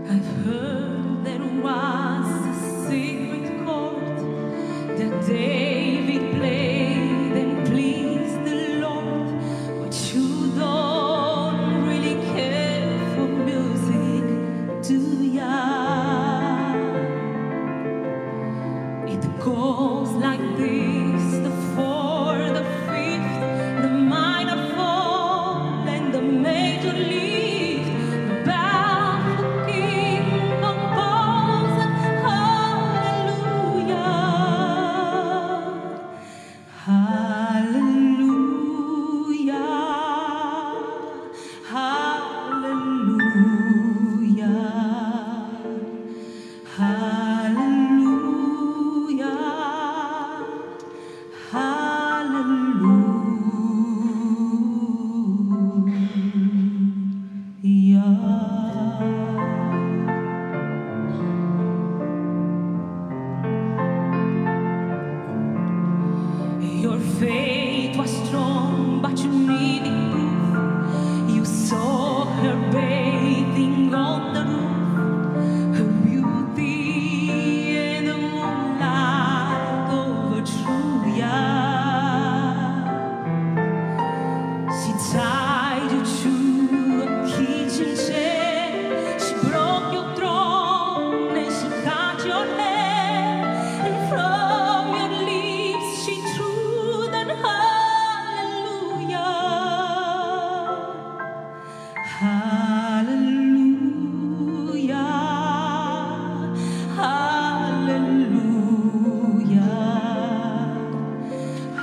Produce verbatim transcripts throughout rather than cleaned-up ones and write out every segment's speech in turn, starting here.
I've heard there was a secret chord that David played and pleased the Lord, but you don't really care for music, do ya? It goes like this: the fourth, the fifth, the minor fall, and the major lift. Your faith was strong, but you needed proof. You saw her bathing on the roof, her beauty and the moonlight overthrew ya. She tied you to a kitchen chair, she broke your throne and she cut your hair, and from your lips she threw that hallelujah, hallelujah, hallelujah,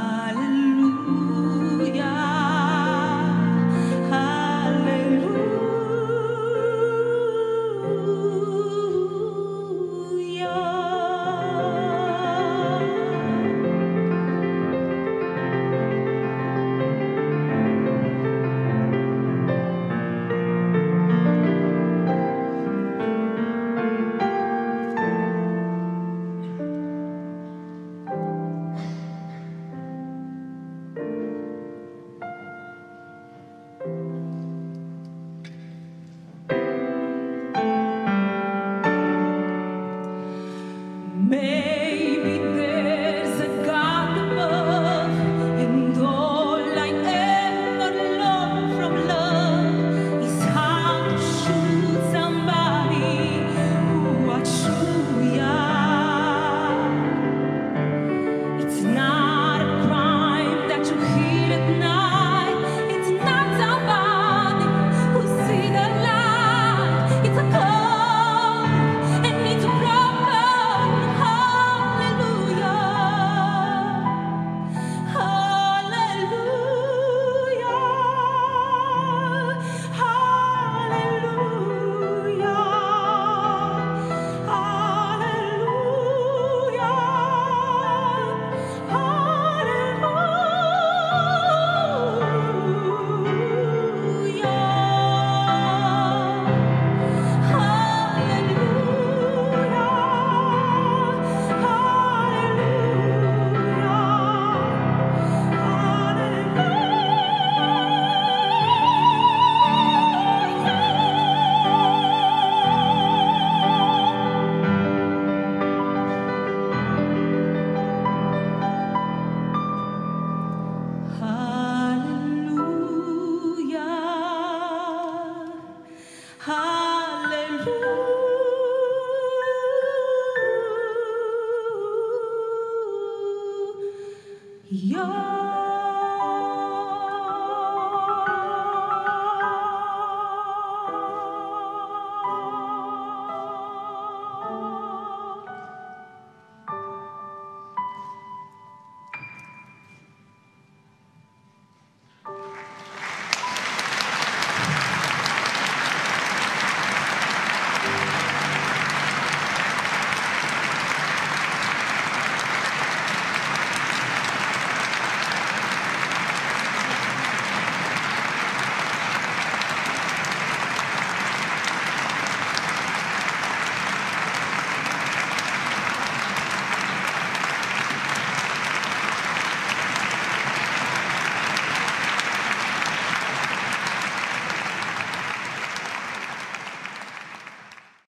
Maybe there's a God above, and all I ever learned from love is how to shoot somebody who are true, yeah. It's not a crime that you heal at night. It's not somebody who see the light. It's a call, and it's a broken. Hallelujah.